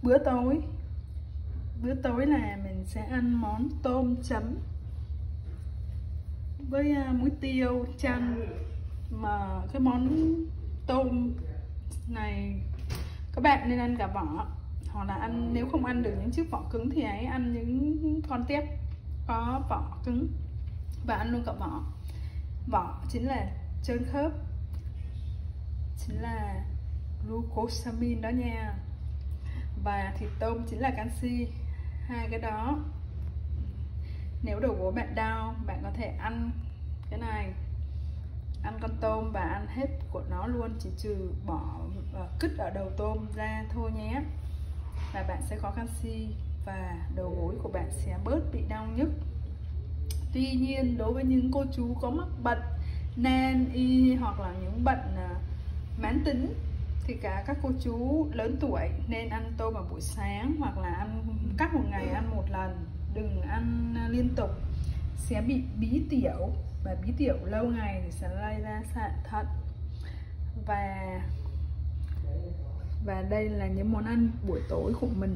bữa tối. Bữa tối là mình sẽ ăn món tôm chấm với muối tiêu chanh. Mà cái món tôm này các bạn nên ăn cả vỏ, hoặc là ăn, nếu không ăn được những chiếc vỏ cứng thì hãy ăn những con tép có vỏ cứng và ăn luôn cả vỏ. Vỏ chính là trơn khớp, chính là glucosamine đó nha, và thịt tôm chính là canxi. Hai cái đó, nếu đầu gối bạn đau, bạn có thể ăn cái này, ăn con tôm và ăn hết của nó luôn, chỉ trừ bỏ cứt ở đầu tôm ra thôi nhé, và bạn sẽ có canxi và đầu gối của bạn sẽ bớt bị đau nhức. Tuy nhiên đối với những cô chú có mắc bệnh nan y hoặc là những bệnh mãn tính thì các cô chú lớn tuổi nên ăn tôm vào buổi sáng, hoặc là ăn cắt một ngày ăn một lần, đừng ăn liên tục, sẽ bị bí tiểu, và bí tiểu lâu ngày thì sẽ lây ra sạn thận. Và đây là những món ăn buổi tối của mình.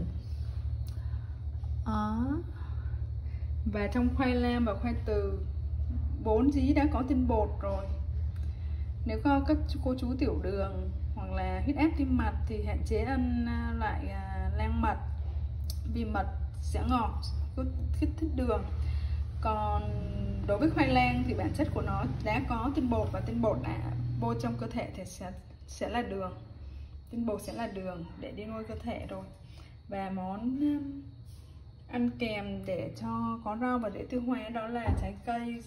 Và trong khoai lang và khoai từ vốn dĩ đã có tinh bột rồi. Nếu có các cô chú tiểu đường hoặc là huyết áp tim mạch thì hạn chế ăn loại lang mật, vì mật sẽ ngọt, kích thích đường. Còn đối với khoai lang thì bản chất của nó đã có tinh bột, và tinh bột đã vô trong cơ thể thì sẽ là đường. Tinh bột sẽ là đường để đi nuôi cơ thể rồi. Và món ăn kèm để cho có rau và để tiêu hóa đó là trái cây,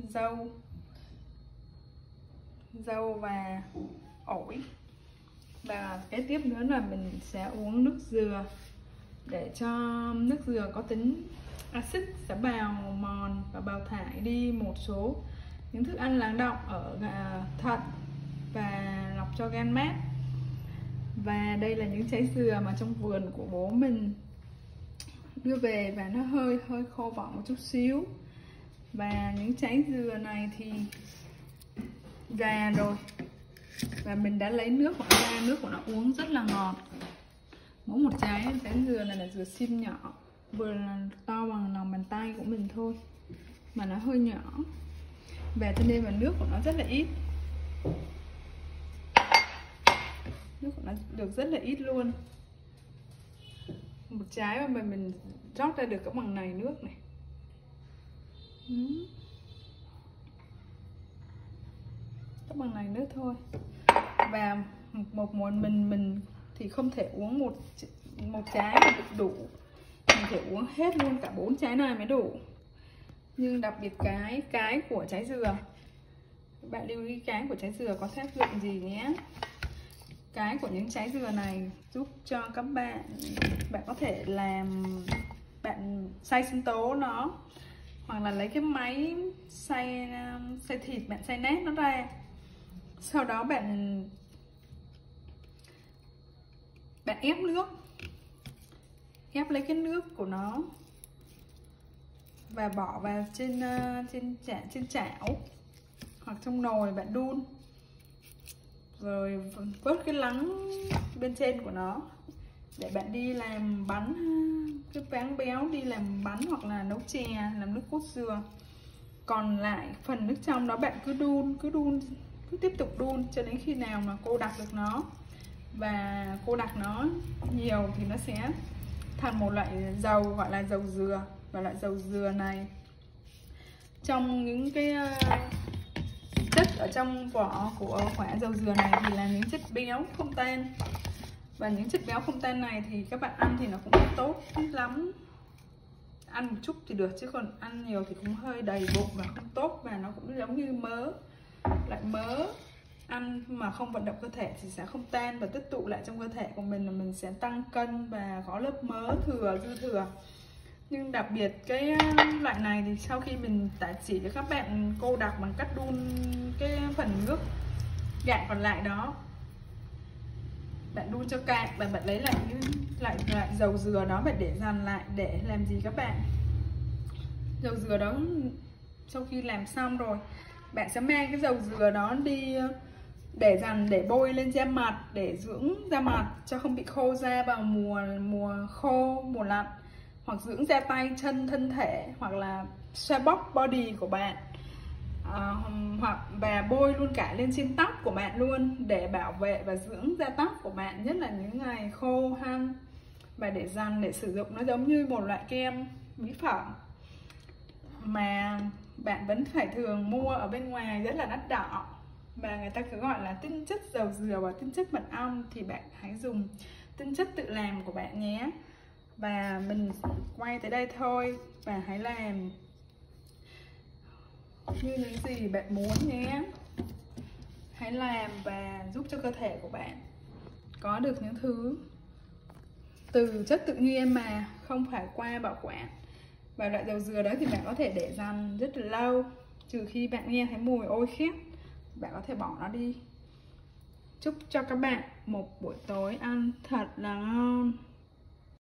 dâu và ổi. Và cái tiếp nữa là mình sẽ uống nước dừa, để cho nước dừa có tính axit sẽ bào mòn và bào thải đi một số những thức ăn lắng đọng ở thận và lọc cho gan mát. Và đây là những trái dừa mà trong vườn của bố mình đưa về, và nó hơi khô vỏ một chút xíu. Và những trái dừa này thì già rồi, và mình đã lấy nước của nó ra, nước của nó uống rất là ngọt. Mỗi một trái dừa này là dừa sim nhỏ, vừa là to bằng lòng bàn tay của mình thôi, mà nó hơi nhỏ, và cho nên là nước của nó rất là ít. Nước của nó được rất là ít luôn. Một trái mà mình rót ra được cái bằng này nước này. Cái bằng này nước thôi. Và một món mình thì không thể uống một trái mà đủ, mình phải uống hết luôn cả 4 trái này mới đủ. Nhưng đặc biệt cái của trái dừa, các bạn lưu ý cái của trái dừa có tác dụng gì nhé. Cái của những trái dừa này giúp cho các bạn có thể làm, bạn xay sinh tố nó, hoặc là lấy cái máy xay thịt, bạn xay nát nó ra, sau đó bạn ép nước, ép lấy cái nước của nó và bỏ vào trên chảo hoặc trong nồi, bạn đun rồi vớt cái lắng bên trên của nó để bạn đi làm bánh, cái váng béo đi làm bánh hoặc là nấu chè, làm nước cốt dừa. Còn lại phần nước trong đó bạn cứ tiếp tục đun cho đến khi nào mà cô đặc được nó, và cô đặc nó nhiều thì nó sẽ thành một loại dầu gọi là dầu dừa. Và loại dầu dừa này, trong những cái chất ở trong vỏ của quả dầu dừa này thì là những chất béo không tan, và những chất béo không tan này thì các bạn ăn thì nó cũng không tốt lắm. Ăn một chút thì được, chứ còn ăn nhiều thì cũng hơi đầy bụng và không tốt, và nó cũng giống như mỡ, loại mỡ ăn mà không vận động cơ thể thì sẽ không tan và tích tụ lại trong cơ thể của mình, là mình sẽ tăng cân và có lớp mỡ dư thừa. Nhưng đặc biệt cái loại này thì sau khi mình đã chỉ cho các bạn cô đặc bằng cách đun cái phần nước gạn còn lại đó, bạn đun cho cạn, và bạn lấy lại dầu dừa đó, bạn để dàn lại để làm gì các bạn? Dầu dừa đó sau khi làm xong rồi, bạn sẽ mang cái dầu dừa đó đi để dành để bôi lên da mặt, để dưỡng da mặt cho không bị khô da vào mùa khô, mùa lạnh, hoặc dưỡng da tay chân, thân thể, hoặc là xoa bóp body của bạn, và bôi luôn cả lên trên tóc của bạn luôn để bảo vệ và dưỡng da tóc của bạn, nhất là những ngày khô hanh, và để dành để sử dụng. Nó giống như một loại kem mỹ phẩm mà bạn vẫn phải thường mua ở bên ngoài rất là đắt đỏ, và người ta cứ gọi là tinh chất dầu dừa và tinh chất mật ong, thì bạn hãy dùng tinh chất tự làm của bạn nhé. Và mình quay tới đây thôi, và hãy làm như những gì bạn muốn nhé. Hãy làm và giúp cho cơ thể của bạn có được những thứ từ chất tự nhiên mà không phải qua bảo quản. Và loại dầu dừa đó thì bạn có thể để dành rất là lâu, trừ khi bạn nghe thấy mùi ôi khét, bạn có thể bỏ nó đi. Chúc cho các bạn một buổi tối ăn thật là ngon.